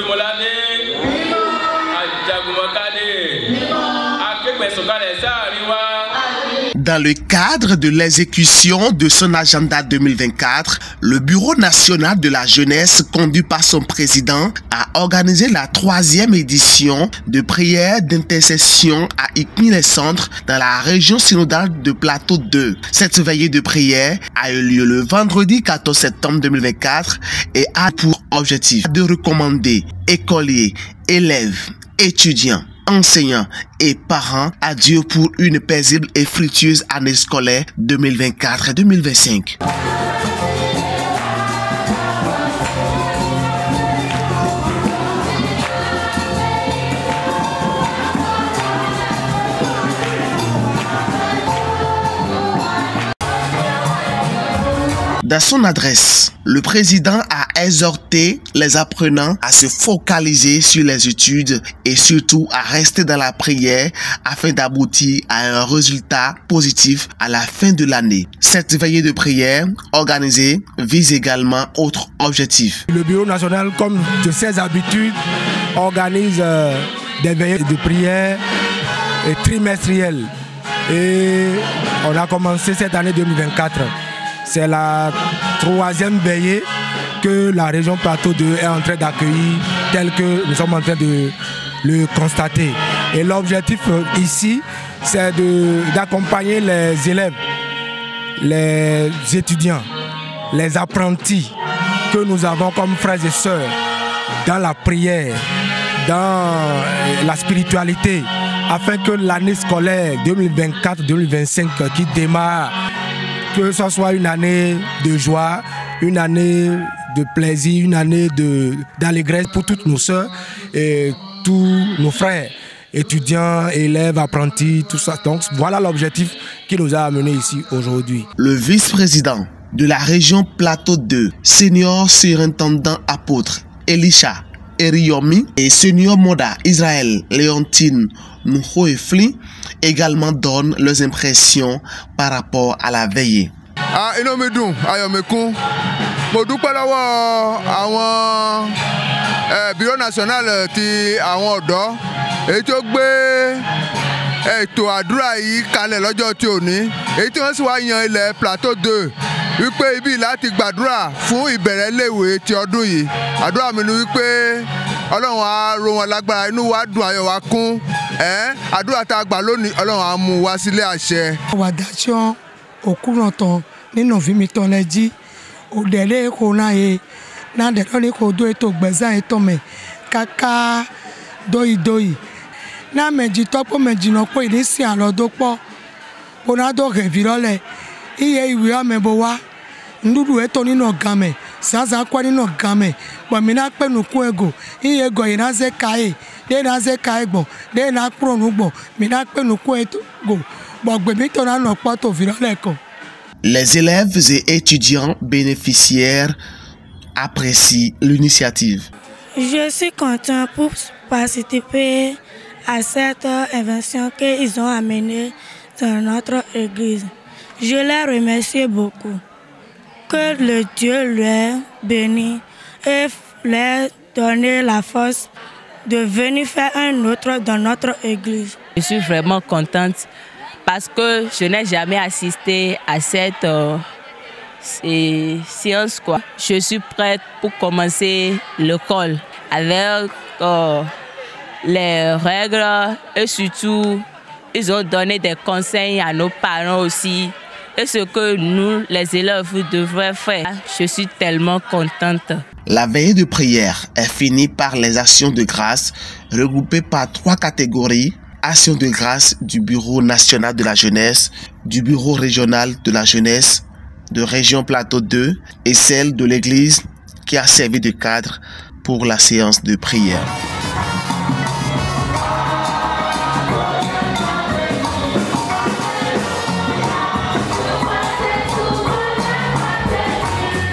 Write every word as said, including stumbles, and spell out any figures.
Dans le cadre de l'exécution de son agenda deux mille vingt-quatre, le Bureau national de la jeunesse, conduit par son président, a organisé la troisième édition de prière d'intercession à Igny-les-Centres dans la région synodale de Plateau deux. Cette veillée de prière a eu lieu le vendredi quatorze septembre deux mille vingt-quatre et a pour objectif de recommander écoliers, élèves, étudiants, enseignants et parents à Dieu pour une paisible et fructueuse année scolaire deux mille vingt-quatre deux mille vingt-cinq. Dans son adresse, le président a exhorté les apprenants à se focaliser sur les études et surtout à rester dans la prière afin d'aboutir à un résultat positif à la fin de l'année. Cette veillée de prière organisée vise également autre objectif. Le Bureau national, comme de ses habitudes, organise euh, des veillées de prière euh, trimestrielles. Et on a commencé cette année deux mille vingt-quatre. C'est la troisième veillée que la région Plateau deux est en train d'accueillir, tel que nous sommes en train de le constater. Et l'objectif ici, c'est d'accompagner les élèves, les étudiants, les apprentis que nous avons comme frères et sœurs dans la prière, dans la spiritualité, afin que l'année scolaire deux mille vingt-quatre deux mille vingt-cinq qui démarre, que ce soit une année de joie, une année de plaisir, une année d'allégresse pour toutes nos sœurs et tous nos frères, étudiants, élèves, apprentis, tout ça. Donc voilà l'objectif qui nous a amenés ici aujourd'hui. Le vice-président de la région Plateau deux, senior surintendant apôtre Elisha Eriyomi et senior moda Israël Léontine Nouhoefli également donnent leurs impressions par rapport à la veillée. Ah, inú mi dùn, ayọ̀ mi kún. Mo dúpẹ́ lọ́wọ́ àwọn Bureau national ti àwọn ọ̀dọ́ èyí tó gbé ètò àdúrà yìí kalẹ̀ lọ́jọ́ tí òní èyí tí wọ́n sì wá yan ilẹ̀ Plateau deux wípé ibi láti gbàdúrà fún ìbẹ̀rẹ̀ iléèwé ti ọdún yìí. Àdúrà mi ni wípé Ọlọ́run á ró wọn lágbára, inú wa dùn, ayọ̀ wa kún. Eh, àdúrà tá a gbà lónìí Ọlọ́run á mú wá sílé àṣẹ. Wàdàṣọ́ òkúrọ̀tàn nínú fíìmìtàn lẹ́jí òdẹ̀lẹ́ kò náà yẹ náà dẹ̀lọ́ ní kò dó ètò gbẹ̀zá ètò mẹ́ kàkà dóyìdóyì náà mẹ̀jì tọ́pọ̀ mẹ̀jì náà pé ìdísìn àlọ́dọ́ pọ̀ onádọ́ rẹ̀fì lọ́lẹ̀ iye ìwé ọmọ wa ndúdú ètò nínú ọ̀gá mẹ́ sàzà kọ́ nínú ọ̀gá mẹ́ pọ̀mìnà pẹ̀lú kú ẹ̀gò iye ẹ̀gò yìí náà ṣe káyè dé náà ṣe káyè gbọ̀n dé náà kúrò nù gbọ̀n mìíràn pẹ̀lú kú ẹ̀gò gbọ̀gbẹ̀mí tó náà nà pọ̀ tó fi lọ́lẹ̀ kọ́. Les élèves et étudiants bénéficiaires apprécient l'initiative. Je suis content pour participer à cette invention qu'ils ont amenée dans notre église. Je les remercie beaucoup. Que le Dieu les bénisse et leur donne la force de venir faire un autre dans notre église. Je suis vraiment contente parce que je n'ai jamais assisté à cette euh, séance, quoi. Je suis prête pour commencer l'école avec euh, les règles et surtout ils ont donné des conseils à nos parents aussi. Et ce que nous, les élèves, devrions faire. Je suis tellement contente. La veillée de prière est finie par les actions de grâce regroupées par trois catégories. Actions de grâce du Bureau national de la jeunesse, du Bureau régional de la jeunesse, de Région Plateau deux et celle de l'Église qui a servi de cadre pour la séance de prière.